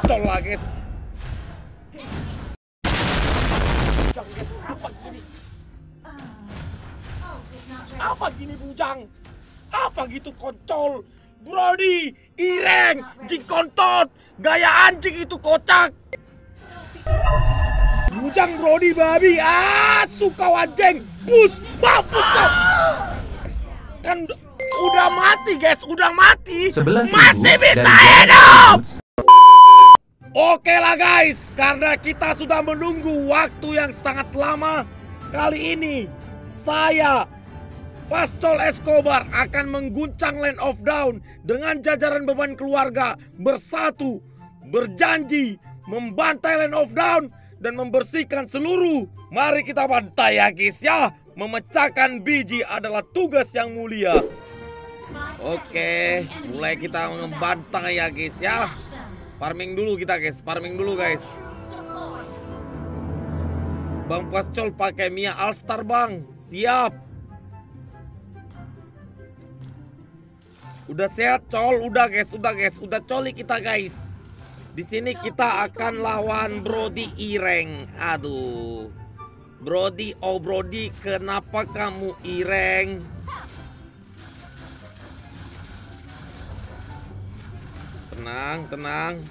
Bacol lah guys. Apa gini bujang? Apa gitu koncol? Brody, Ireng, jing kontot, gaya anjing itu kocak. Bujang Brody babi, suka anjing, mampus kau. Kan udah mati guys, udah mati. Masih bisa hidup. Oke lah guys, karena kita sudah menunggu waktu yang sangat lama, kali ini saya Pascol Escobar akan mengguncang Land of Dawn dengan jajaran beban keluarga bersatu, berjanji membantai Land of Dawn dan membersihkan seluruh. Mari kita bantai ya guys ya. Memecahkan biji adalah tugas yang mulia. Oke, mulai kita membantai ya guys ya. Farming dulu kita guys, farming dulu guys. Bang Pascol pakai Mia All-Star bang, siap. Udah sehat col, udah guys, udah coli kita guys. Di sini kita akan lawan Brody Ireng. Aduh, Brody, oh Brody, kenapa kamu Ireng? Tenang.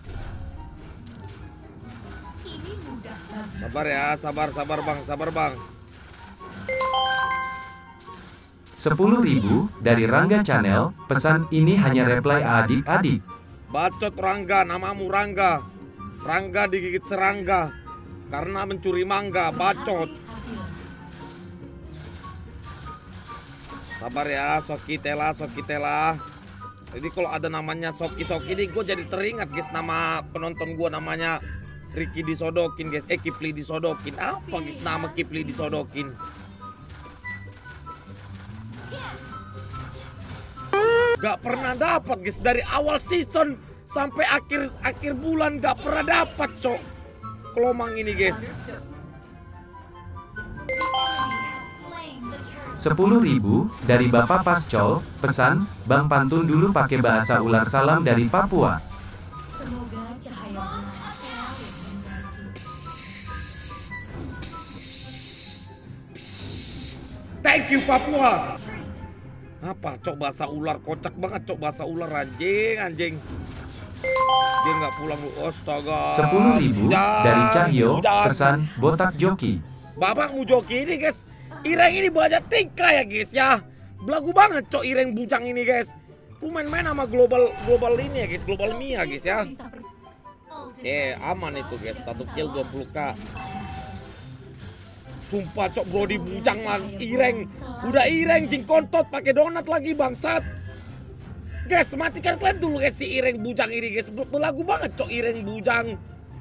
Sabar ya, sabar bang. 10.000 dari Rangga Channel, pesan ini hanya reply adik-adik. Bacot Rangga, namamu Rangga. Rangga digigit serangga karena mencuri mangga, bacot. Sabar ya, Soki Tela. Jadi kalau ada namanya Soki ini gue jadi teringat guys, nama penonton gue namanya Ricky disodokin guys, Kipli disodokin. Apa guys nama Kipli disodokin? Gak pernah dapat guys, dari awal season sampai akhir bulan gak pernah dapat cok kelomang ini guys. 10.000 dari Bapak Pascol, pesan Bang pantun dulu pakai bahasa ular, salam dari Papua. Semoga cahaya Thank you Papua. Apa cok bahasa ular, kocak banget cok bahasa ular, anjing. Dia nggak pulang lu, astaga. 10.000 dari Cahyo, pesan botak joki. Bapak mau joki ini guys. Ireng ini banyak tingkah ya guys ya. Belagu banget cok Ireng bujang ini guys. Lu main-main sama global ini ya guys, global Mia guys ya. Oke, aman itu guys, 1 kill 20k. Sumpah cok Brody bujang lagi Ireng. Udah Ireng jing kontot pakai donat lagi bangsat. Guys, matikan kalian dulu guys si Ireng bujang ini guys. Belagu banget cok Ireng bujang.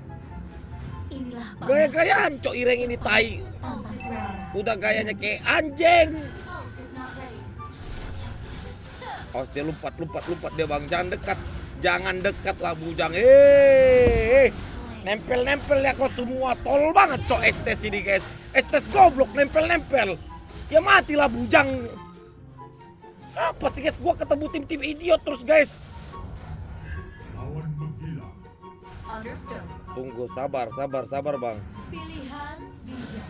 Gaya-gayaan cok Ireng ini tai. Udah gayanya kayak anjing. Awas dia lompat dia bang, jangan dekat lah bujang. Nempel ya kau semua, tol banget cok Estes ini guys. Estes goblok nempel. Ya matilah bujang. Apa sih guys, gua ketemu tim idiot terus guys. Tunggu, sabar bang. pilihan bijak.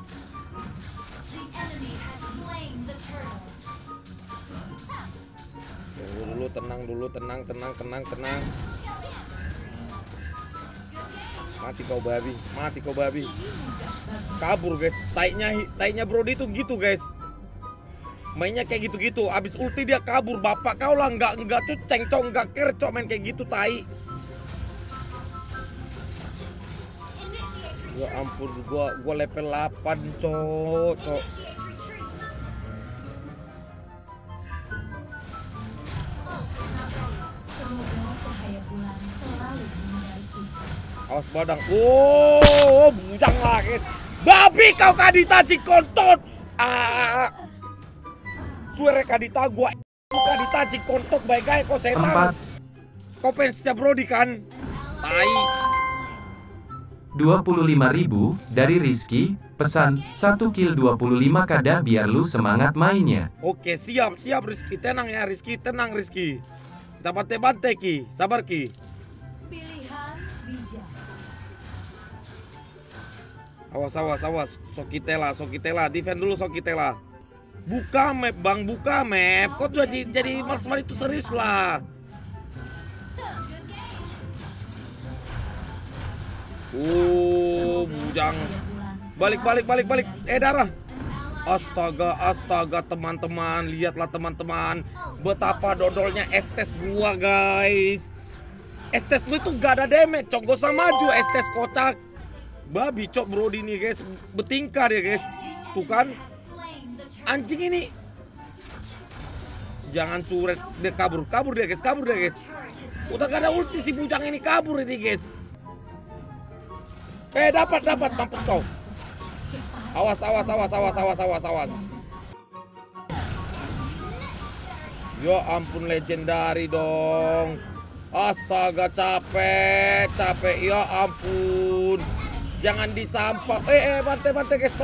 Tunggu dulu, tenang. Mati kau babi. Kabur guys. Tainya Brody tuh gitu guys. Mainnya kayak gitu-gitu. Abis ulti dia kabur. Bapak kau lah nggak cuceng cong, nggak kercok main kayak gitu tai. Ya ampun, gua level 8 cok. Awas badang. Oh, bujang lah guys. Babi kau Kadita cikontot. Suara Kadita gua Kadita cikontot baik gaya kau setan. Kau fansnya Brody kan? Tai. 25.000 dari Rizky, pesan 1 kill 25k dah biar lu semangat mainnya. Oke, siap Rizky. Tenang ya Rizky, Kita bantai Ki, sabar Ki. Pilihan Awas, awas, awas. Sokitela, Sokitela. Defend dulu Sokitela. Buka map bang, buka map. Kok jadi maksimal itu serius lah. Bujang. Balik. Darah. Astaga, astaga teman-teman. Lihatlah teman-teman. Betapa dodolnya Estes gua guys. Estes itu gak ada damage, cok. Gak usah maju, Estes kocak. Babi cok Brody nih guys. Bertingkah dia guys. Tuh kan. Anjing ini. Jangan suret. Dia kabur dia guys. Udah gak ada ulti si bujang ini, kabur ini guys. Dapat mampus kau. Awas. Ya ampun, legendary dong. Astaga, capek. Ya ampun. Jangan disampah. Bantai guys.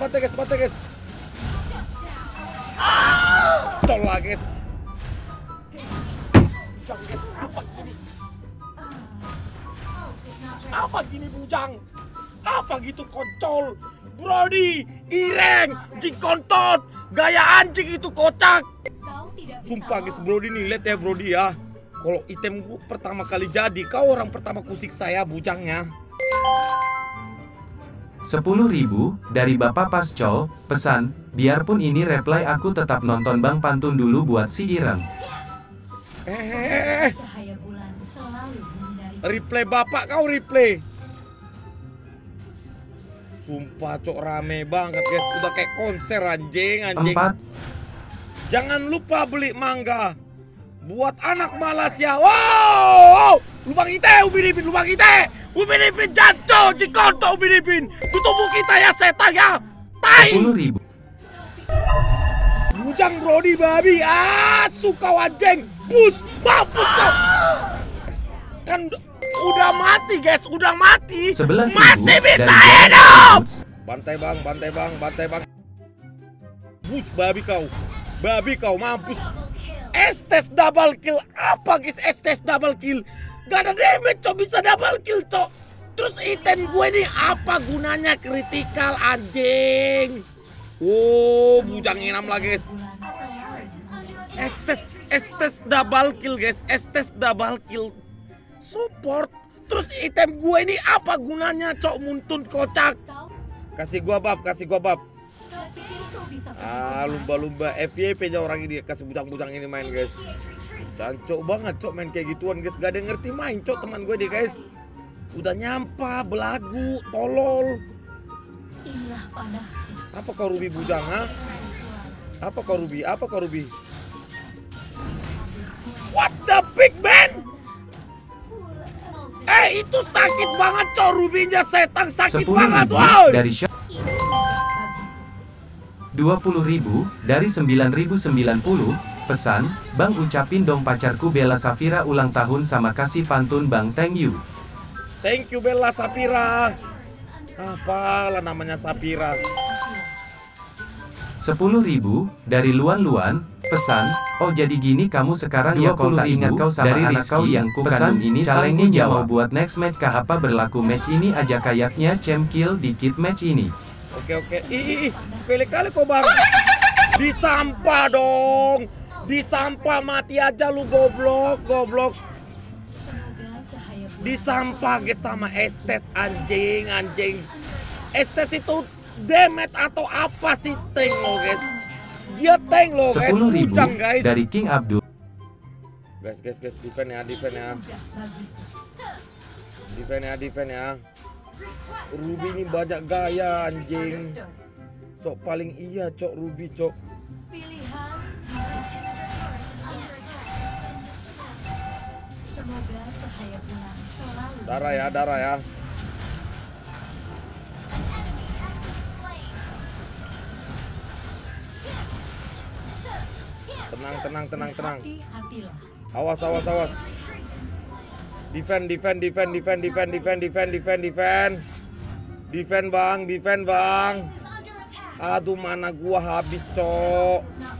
Tolak guys. Apa gini bujang? Apa gitu koncol? Brody, Ireng, jing kontot. Gaya anjing itu kocak. Sumpah guys, Brody nih, lihat ya Brody ya. Kalau item gua pertama kali jadi, kau orang pertama kusik saya bujangnya. 10.000 dari Bapak Pascol. Pesan, biarpun ini reply aku tetap nonton Bang Pantun dulu buat si Ireng. Replay bapak kau replay. Sumpah cok, rame banget guys. Udah kayak konser anjing. 4. Jangan lupa beli mangga buat anak malas ya. Wow, lubang kita Ubin Ipin jatuh jikonto Ubin Ipin. Tubuh kita ya setan ya. Tai. 10.000. Bujang Brody babi. Suka anjing. Mampus kau. Kan udah mati guys, udah mati. 11.000 masih bisa dari hidup. Bantai bang. Bus babi kau mampus. Estes double kill. Apa guys Estes double kill? Gak ada damage cok, bisa double kill cok. Terus item gue ini apa gunanya, critical anjing. Bujang inam lah guys. Estes double kill guys. Estes double kill. Support. Terus item gue ini apa gunanya cok, muntun kocak. Kasih gua bab. Lumba-lumba FYP aja orang ini, kasih bujang-bujang ini main guys. Cancok banget cok main kayak gituan guys. Gak ada yang ngerti main cok teman gue deh guys. Udah nyampah, belagu, tolol. Apa kau Ruby bujang ha? Apa kau Ruby? What the big man? Itu sakit banget cok, Rubinya setan sakit banget. Wow. Dari 20.000 dari 9.090. Pesan, Bang ucapin dong pacarku Bella Safira ulang tahun sama kasih pantun Bang. Thank you Bella Safira. Apalah namanya Safira. 10.000 dari Luan. Pesan, oh jadi gini kamu sekarang ya. Kalau tak ingat kau sama dari anak kau yang ku pesan ini challenge jawab buat next match kah apa berlaku match ini aja kayaknya cem kill dikit match ini. Oke. Sepele kali kau bang. Disampah dong. Disampah, mati aja lu goblok. Disampah guys sama Estes anjing. Estes itu damage atau apa sih tank lo guys. Dia tank lo guys. 10.000 guys. dari King Abdul. Guys, defend ya. Ruby ini banyak gaya anjing. Cok paling iya cok Ruby cok. Darah ya. Tenang. Awas. Defend. Defend bang. Aduh mana gua habis cok.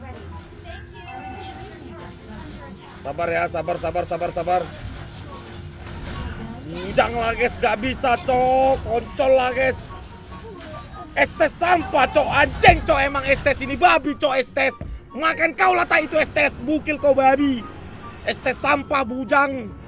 Sabar ya, sabar. Bujang lah guys, gak bisa cok. Koncol lah guys. Estes sampah, cok. Anjing, cok. Emang Estes ini babi, cok. Estes. Makan kau lah tak itu Estes. Bukil kau babi. Estes sampah, bujang.